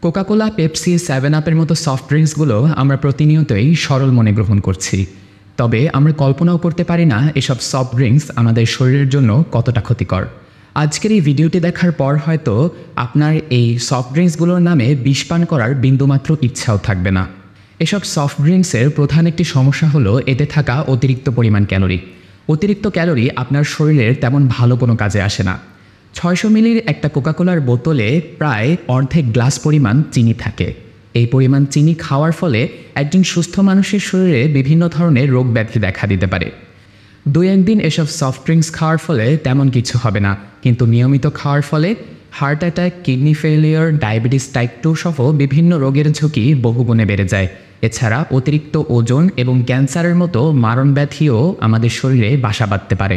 Coca Cola, Pepsi, 7-আপের মতো soft ড্রিঙ্কসগুলো আমরা প্রতিনিয়তই সরল মনে গ্রহণ করছি। তবে আমরা কল্পনাও করতে পারি না এসব সফট ড্রিঙ্কস আমাদের শরীরের জন্য কতটা ক্ষতিকর। আজকের এই ভিডিওটি দেখার পর হয়তো আপনার এই সফট ড্রিঙ্কসগুলোর নামে বিষ পান করার বিন্দুমাত্র ইচ্ছাও থাকবে না। এসব সফট ড্রিঙ্কসের প্রধান একটি সমস্যা হলো এতে থাকা অতিরিক্ত পরিমাণ ক্যালোরি। অতিরিক্ত ক্যালোরি আপনার শরীরের তেমন ভালো কোনো কাজে আসে না। 600 মিলির একটা কোকাকোলার বোতলে প্রায় অর্ধেক গ্লাস পরিমাণ চিনি থাকে। এই পরিমাণ চিনি খাওয়ার ফলে একজন সুস্থ মানুষের শরীরে বিভিন্ন ধরনের রোগ ব্যাধি দেখা দিতে পারে। 2-1 দিন এসব সফট ড্রিঙ্কস খাওয়ার ফলে তেমন কিছু হবে না, কিন্তু নিয়মিত খাওয়ার ফলে heart attack, kidney failure, diabetes type 2 সহ বিভিন্ন রোগের ঝুঁকি বহুগুণে বেড়ে যায়। এছাড়া অতিরিক্ত ওজন এবং ক্যান্সারের মতো মারণ ব্যাধিও আমাদের শরীরে বাসা বাঁধতে পারে।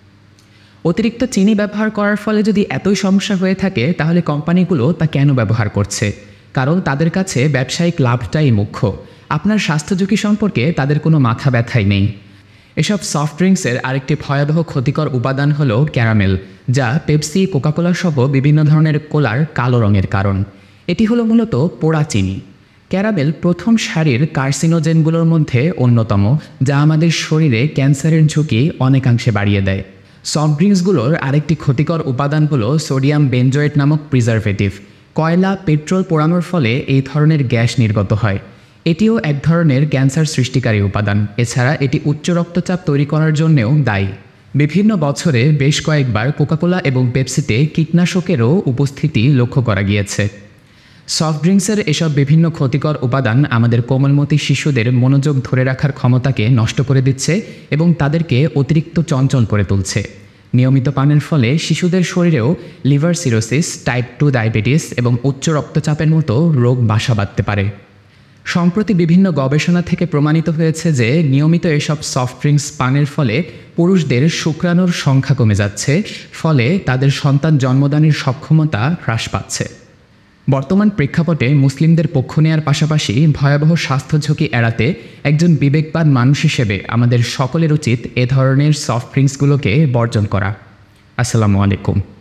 অতিরিক্ত চিনি ব্যবহার করার ফলে যদি এতই সমস্যা হয়ে থাকে, তাহলে কোম্পানিগুলো তা কেন ব্যবহার করছে? কারণ তাদের কাছে ব্যবসায়িক লাভটাই মুখ্য। আপনার স্বাস্থ্য ঝুঁকি সম্পর্কে তাদের কোনো মাথা ব্যথাই নেই। এসব সফট ড্রিঙ্কসের আরেকটি ভয়াবহ ক্ষতিকর উপাদান হলো ক্যারামেল, যা পেপসি, কোকাকোলা সহ বিভিন্ন ধরনের কোলার কালো রঙের কারণ। এটি হলো মূলত পোড়া চিনি। ক্যারামেল প্রথম সারির কার্সিনোজেনগুলোর মধ্যে অন্যতম, যা আমাদের শরীরে ক্যান্সারের ঝুঁকি অনেকাংশে বাড়িয়ে দেয়। সফট ড্রিঙ্কসগুলোর আরেকটি ক্ষতিকর উপাদান হলো সোডিয়াম বেনজয়েট নামক প্রিজারভেটিভ। কয়লা, পেট্রোল পোড়ানোর ফলে এই ধরনের গ্যাস নির্গত হয়। এটিও এক ধরনের ক্যান্সার সৃষ্টিকারী উপাদান। এছাড়া এটি উচ্চ রক্তচাপ তৈরি করার জন্যও দায়ী। বিভিন্ন বছরে বেশ কয়েকবার কোকাকোলা এবং পেপসিতে কীটনাশকেরও উপস্থিতি লক্ষ্য করা গিয়েছে। সফট ড্রিঙ্কসের এসব বিভিন্ন ক্ষতিকর উপাদান আমাদের কোমলমতি শিশুদের মনোযোগ ধরে রাখার ক্ষমতাকে নষ্ট করে দিচ্ছে এবং তাদেরকে অতিরিক্ত চঞ্চল করে তুলছে। নিয়মিত পানের ফলে শিশুদের শরীরেও লিভার সিরোসিস, টাইপ 2 ডায়াবেটিস এবং উচ্চ রক্তচাপের মতো রোগ বাসা বাঁধতে পারে। সম্প্রতি বিভিন্ন গবেষণা থেকে প্রমাণিত হয়েছে যে নিয়মিত এসব সফট ড্রিঙ্কস পানের ফলে পুরুষদের শুক্রাণুর সংখ্যা কমে যাচ্ছে, ফলে তাদের সন্তান জন্মদানের সক্ষমতা হ্রাস পাচ্ছে। বর্তমান প্রেক্ষাপটে মুসলিমদের পক্ষ নেওয়ার পাশাপাশি ভয়াবহ স্বাস্থ্য ঝুঁকি এড়াতে একজন বিবেকবান মানুষ হিসেবে আমাদের সকলের উচিত এ ধরনের সফট ড্রিঙ্কসগুলোকে বর্জন করা। আসসালামু আলাইকুম।